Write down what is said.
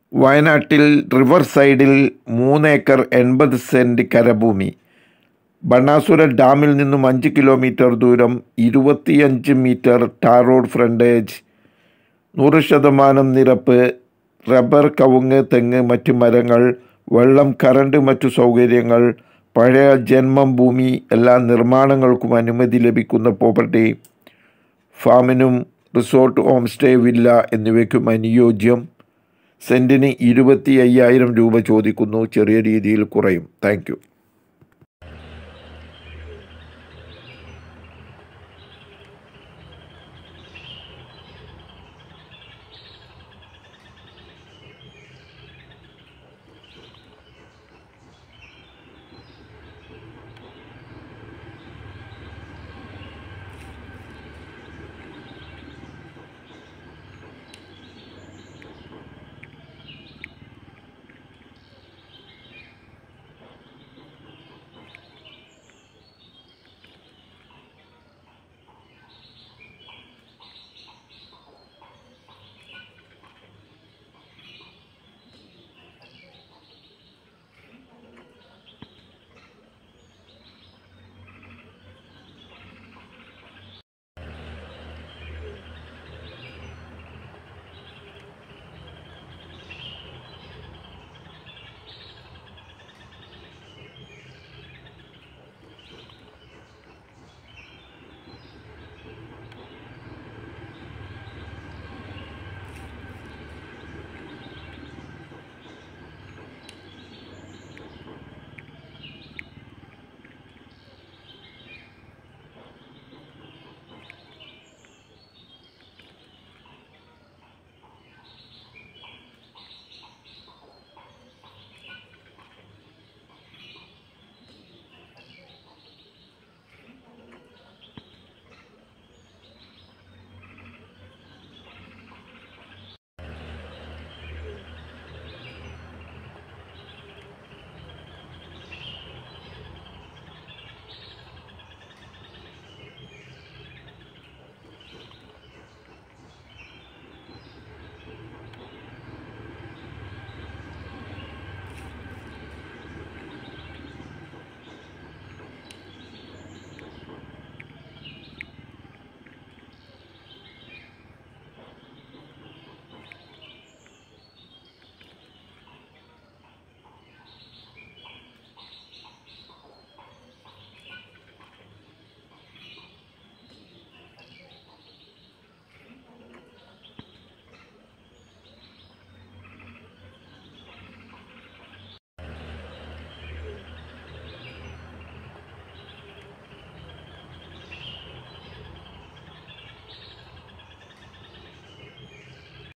വയനാട്ടിൽ റിവർ സൈഡിൽ 3 acre 80 cent കരഭൂമി. Banasura ഡാമിൽ നിന്നും 5 കിലോമീറ്റർ ദൂരം, 25 മീറ്റർ ടാർ റോഡ് ഫ്രണ്ടേജ്, 100% നിരപ്പ്, റബ്ബർ, കവുങ്ങ്, തെങ്ങ്, മറ്റ് മരങ്ങൾ, വെള്ളം, കറണ്ട്, മറ്റു സൗകര്യങ്ങൾ, പഴയ ജന്മം ഭൂമി, എല്ലാ നിർമ്മാണങ്ങൾക്കും അനുമതി ലഭിക്കുന്ന പ്രോപ്പർട്ടി. ഫാമിനും റിസോർട്ട്, ഹോം സ്റ്റേ, വില്ല എന്നിവയ്ക്കും അനുയോജ്യം. സെൻറ്റിന് 25,000 രൂപ ചോദിക്കുന്നു. ചെറിയ രീതിയിൽ കുറയും. Thank U.